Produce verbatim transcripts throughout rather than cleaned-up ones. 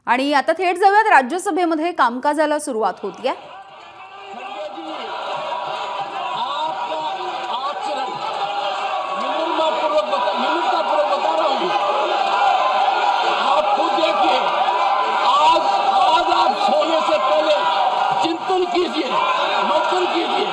आणि आता थेट जाऊयात राज्यसभेमध्ये कामकाजाला सुरुवात होतीये। चिंतन कीजिए, मंथन कीजिए।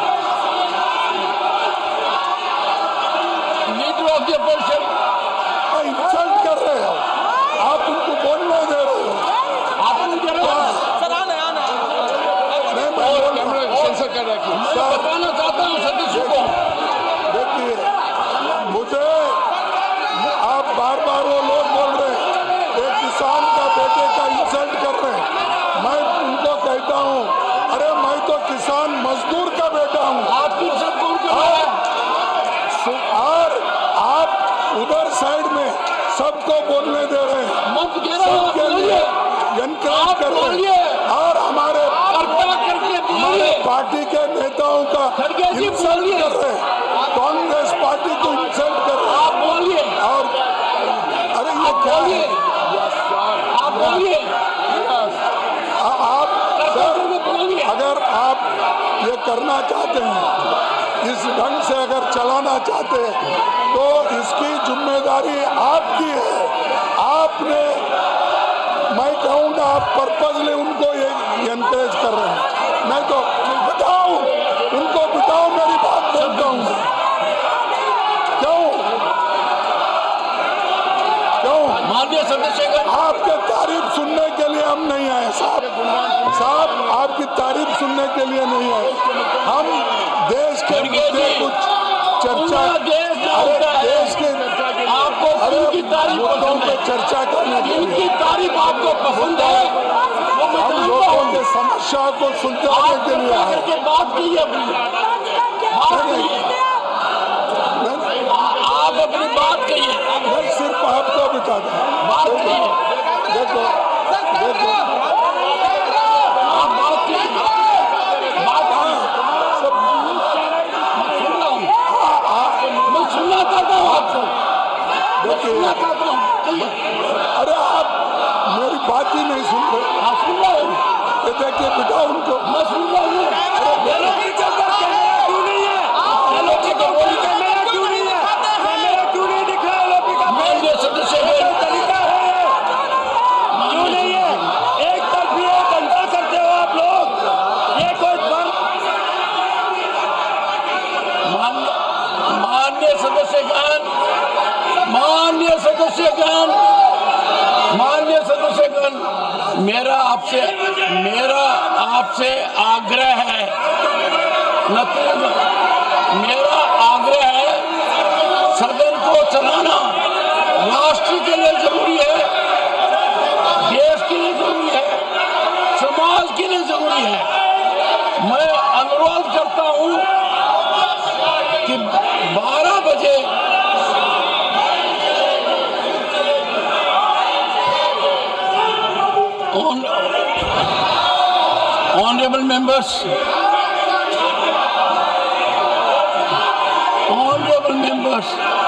Leader of the opposition insult कर रहे हो, आप उनको बोलने दे रहे हो। आप दे रहे हो सर, आने आने नहीं, मैं कैमरा सेंसर कर रहा हूं। मैं बताना चाहता हूं सदस्यों को, देखिए मुझे आप बार बार वो लोग बोल रहे हैं एक किसान का बेटे का इंसल्ट कर रहे हैं। मैं उनको कहता हूं, अरे मैं तो किसान मजदूर का बेटा हूं। आप इंसल्ट कौन कर रहे हैं? और आप उधर साइड में सबको बोलने दे रहे हैं, मत कह रहे हो, सबके लिए एनकरेज कर रहे हैं और हमारे हमारे पार्टी के नेताओं का इंसल्ट कर रहे हैं, कांग्रेस पार्टी को इंसल्ट कर रहे हैं। आप बोलिए। और अरे ये क्या है? आप बोलिए। आप सर, अगर आप ये करना चाहते हैं, इस ढंग से अगर चलाना चाहते हैं, तो इसकी जिम्मेदारी आपकी है। आपने, मैं कहूँगा आप पर्पजली उनको ये एनकरेज कर रहे हैं। मैं तो बिठाओ उनको, बिठाओ, मेरी बात बोलता हूँ। क्यों क्यों माननीय सदस्य, आपके तारीफ सुनने के लिए हम नहीं आए साहब। साहब आपकी तारीफ सुनने के लिए नहीं आए, हम देश के मुद्दे कुछ चर्चा, अरे देश के आपको अरे मुद्दों पे चर्चा करने के लिए, तारीफ आपको पसंद है, हम लोगों के समस्या को सुलझाने के लिए आए। बात कीजिए, आप अपनी बात कहिए। मैं सिर्फ आपको बता दूं, बात कीजिए, देखो देखो आप बात कीजिए, बात सब सुन रहा हूँ, मैं सुनना चाहता हूँ आपको, देखिए, सुनना चाहता हूँ, कहिए। अरे आप मेरी बात ही नहीं सुन रहे। हाँ सुन रहा हूँ, ये देखिए बिठाओ उनको। मैं सुन रहा हूँ। अरे मेरा क्यों नहीं है? एलओपी का बोली कैमरा क्यों नहीं है? कैमरा क्यों नहीं दिख रहा है? एलओपी का माननीय सदस्य तरीका है, क्यों नहीं है? एक तरफी है, दंगल करते हो आप लोग। ये कोई माननीय सदस्यगण, माननीय सदस्यगण, माननीय सदस्यगण, मेरा आपसे मेरा आपसे आग्रह है, मेरा आग्रह है, सदन को चलाना राष्ट्र के लिए जरूरी है, देश के लिए जरूरी है, समाज के लिए जरूरी है। मैं अनुरोध करता हूं कि बारह बजे Honorable members, honorable members,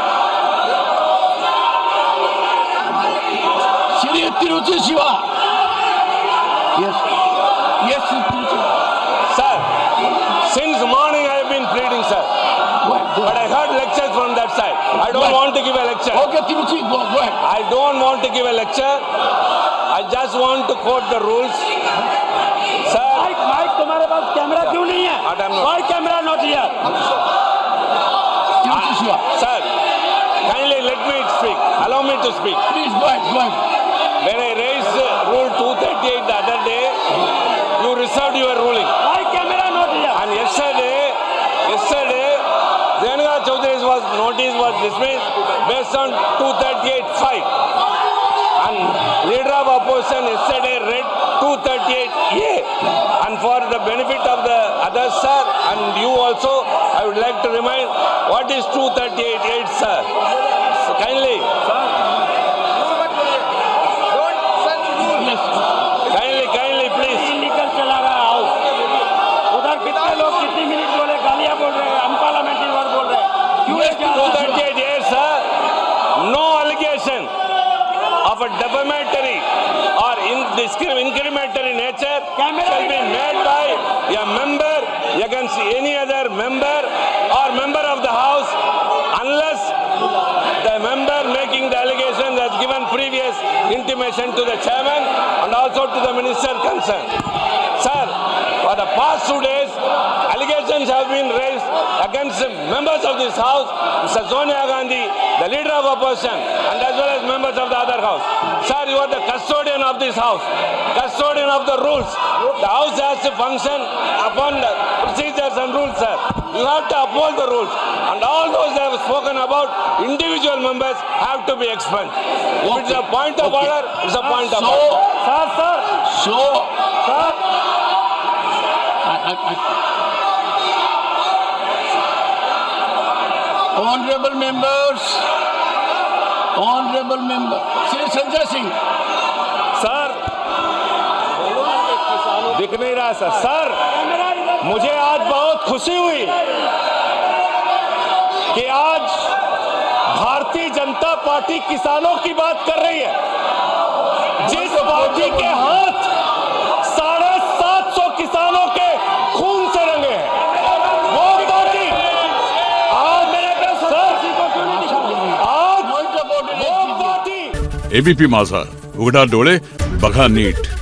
Shri Tiruchi Shiva. Yes, yes, Shri Tiruchi. Sir, since morning I have been pleading, sir. Go ahead, go But I ahead. heard lectures from that side. I don't want to give a lecture. Okay, Tiruchi, go, go ahead. I don't want to give a lecture. I just want to quote the rules. Sir, mic mic तुम्हारे पास camera क्यों नहीं है? But I'm not. Why camera not here? Tiruchi Shiva. sir, kindly let me speak. Allow me to speak. Please go ahead, go ahead. When I raised uh, rule two thirty-eight the other day, you reserved your ruling. Why camera not here? And yesterday, yesterday, Renuka Chaudhary's was notice was dismissed based on two thirty-eight five. And leader of opposition yesterday read two thirty-eight A. And for the benefit of the others, sir, and you also, I would like to remind what is two thirty-eight eight, sir. So kindly, kindly, kindly, please. निकल चला रहा है house. उधर कितने लोग कितनी minute बोले, गालियां बोल रहे हैं, अनपार्लियामेंट्री वर्ड बोल रहे हैं। क्यों ये क्या two thirty-eight A, sir. No allegation of a defamatory or in of discriminatory nature shall be made by a member against any other member or member of the house unless the member making the allegation has given previous intimation to the chairman and also to the minister concerned. Sir, for the past two days, allegations have been raised against members of this house, Mister Sonia Gandhi, the leader of opposition, and as well as members of the other house. Sir, you are the custodian of this house, custodian of the rules. The house has to function upon the procedures and rules, sir. You have to uphold the rules. And all those that have spoken about individual members have to be expunged. If it's a point of Okay. order, it's a point of So, order. Sir sir so, sir I, I, I, honorable members, honorable member, Shri Sanjay Singh. Sir दिख नहीं रहा sir sir मुझे आज बहुत खुशी हुई कि आज भारतीय जनता पार्टी किसानों की बात कर रही है, जिस पार्टी के हाथ साढ़े सात सौ किसानों के खून से रंगे हैं, वो पार्टी आज सर आज वो पार्टी एबीपी माझा उघडा डोळे बघा नीट.